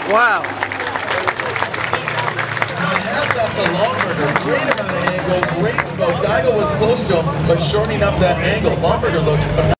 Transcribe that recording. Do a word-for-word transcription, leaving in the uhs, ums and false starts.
Wow. Hats off to Lomberger. Great amount of angle, great smoke. Daigo was close to him, but shortening up that angle. Lomberger looked phenomenal.